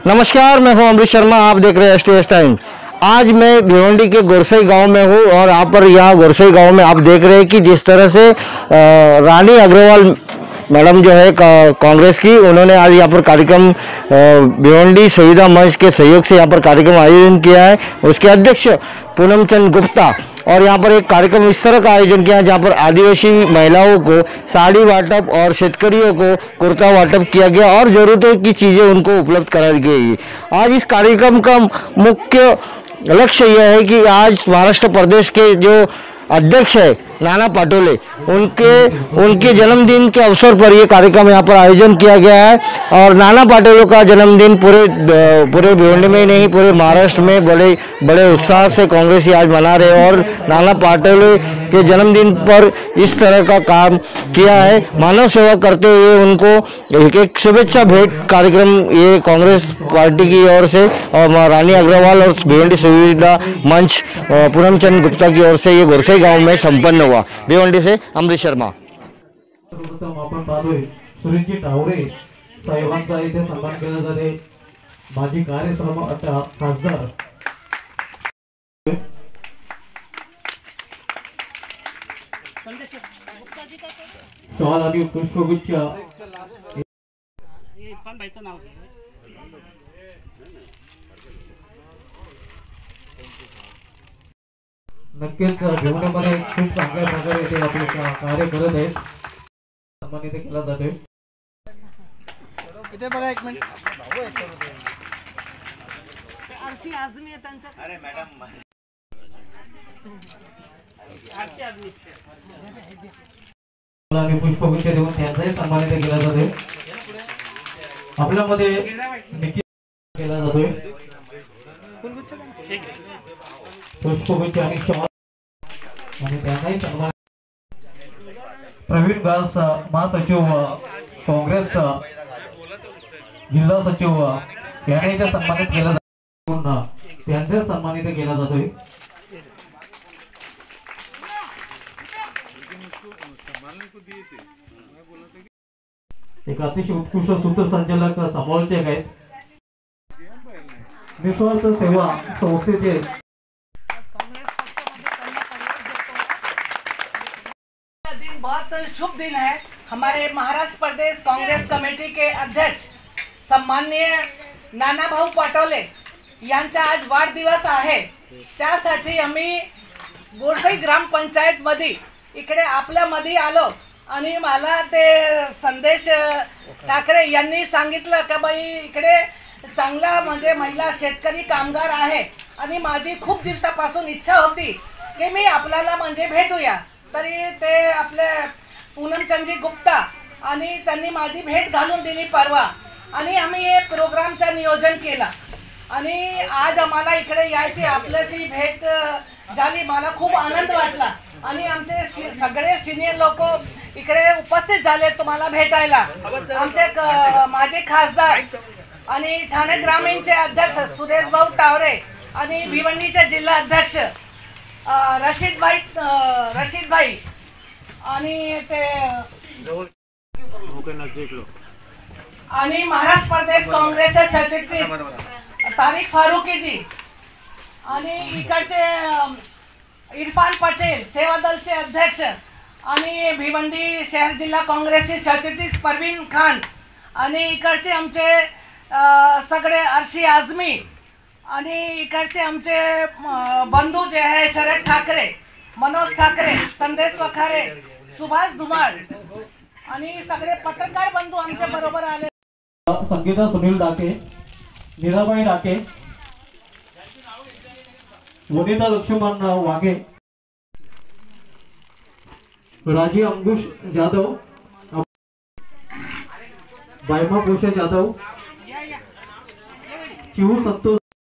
नमस्कार, मैं हूं अमृत शर्मा। आप देख रहे हैं STS टाइम। आज मैं भिवंडी के गोरसई गांव में हूं और यहाँ गोरसई गांव में आप देख रहे हैं कि जिस तरह से रानी अग्रवाल मैडम जो है कांग्रेस की, उन्होंने आज यहाँ पर कार्यक्रम भिवंडी सुविधा मंच के सहयोग से यहाँ पर कार्यक्रम आयोजन किया है। उसके अध्यक्ष पूनम चंद गुप्ता, और यहाँ पर एक कार्यक्रम इस तरह का आयोजन किया जहाँ पर आदिवासी महिलाओं को साड़ी वाटप और शेतकरियों को कुर्ता वाटप किया गया और जरूरतों की चीज़ें उनको उपलब्ध कराई गई। आज इस कार्यक्रम का मुख्य लक्ष्य यह है कि आज महाराष्ट्र प्रदेश के जो अध्यक्ष है नाना पाटोले, उनके जन्मदिन के अवसर पर यह कार्यक्रम यहाँ पर आयोजन किया गया है। और नाना पाटोले का जन्मदिन पूरे भिवंडी में ही नहीं, पूरे महाराष्ट्र में बड़े उत्साह से कांग्रेसी आज मना रहे हैं। और नाना पाटोले के जन्मदिन पर इस तरह का काम किया है, मानव सेवा करते हुए उनको एक शुभेच्छा भेंट कार्यक्रम ये कांग्रेस पार्टी की ओर से और रानी अग्रवाल और भिवंडी सुविधा मंच पूनम चंद गुप्ता की ओर से ये गोरसई गांव में संपन्न हुआ। भिवंडी से अमृत शर्मा। आपण पाहतोय सुरेशजी टावरे साहेबांचा इथे सन्मान केला जाते। माजी कार्यक्रम खासदार शॉल आणि पुष्पगुच्छ नक्कीच भिवंडीमध्ये खूप चांगल्या प्रकारे ते आपले कार्य करत आहेत। सन्मानित केला जातोय। इथे बघा एक मिनिट, आरसी आझमी आहे त्यांचा। अरे मॅडम, आरसी आझमी आणि पुष्पगुच्छ देऊन त्यांचाही सन्मानित केला जातोय। आपल्यामध्ये निखिल केला जातोय पुष्पगुच्छ आणि शॉल आणि त्यांनाही सन्मान। प्रवीण व्यास महासचिव काँग्रेस जिल्हा सचिव यांनी सन्मानित केला जातो, त्यांचे सन्मानित केला जातोय। एक अतिशय उत्कृष्ट सूत्रसंचालक समालोचक आहेत, निस्वार्थ सेवा संस्थेचे बहुत शुभ दिन है। हमारे महाराष्ट्र प्रदेश कांग्रेस कमेटी के अध्यक्ष सम्माननीय नानाभाऊ पाटोले यांचा आज वाढदिवस आहे। त्यासाठी आम्ही गोरसई ग्रामपंचायत मध्ये इकडे आपल्यामध्ये आलो आणि मला ते संदेश ठाकरे यांनी सांगितलं की बाई इकडे चांगला म्हणजे महिला शेतकरी कामगार आहे आणि माझी खूप दिवसापासून इच्छा होती की मी आपल्याला म्हणजे भेटूया। तरी ते आपले पूनमचंदजी गुप्ता आणि त्यांनी माझी भेट घालून दिली परवा आणि आम्ही हे प्रोग्रामचं नियोजन केलं आणि आज आम्हाला इकडे यायची आपल्याशी भेट झाली। मला खूप आनंद वाटला आणि आमचे सगळे सिनियर लोक इकडे उपस्थित झाले तुम्हाला भेटायला। आमचे माझे खासदार आणि ठाणे ग्रामीणचे अध्यक्ष सुरेश भाऊ टावरे आणि भिवंडीचे जिल्हा अध्यक्ष रशीद भाई आणि ते आणि महाराष्ट्र प्रदेश काँग्रेसचे सरचिटणीस तारिक फारुकी जी आणि इकडचे इरफान पटेल सेवा दलचे अध्यक्ष आणि भिवंडी शहर जिल्हा काँग्रेसचे सरचिटणीस परवीन खान आणि इकडचे आमचे सगळे आरसी आझमी आणि इकडचे आमचे बंधू जे आहे शरद ठाकरे, मनोज ठाकरे, संदेश वखारे, सुभाष धुमाळ आणि सगळे पत्रकार बंधू आमच्या बरोबर आले। संगीता सुनील डाके, मीराबाई डाके, वनिता लक्ष्मण वाघे, राजी अंकुश जाधव, बायमा कोशे जाधव, शिव संतोष,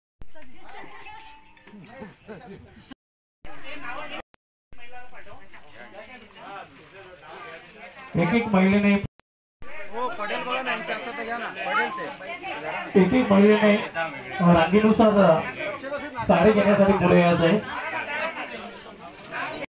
एक महिलेने रांगेनुसार साडी घेण्यासाठी पुढे यायचं आहे।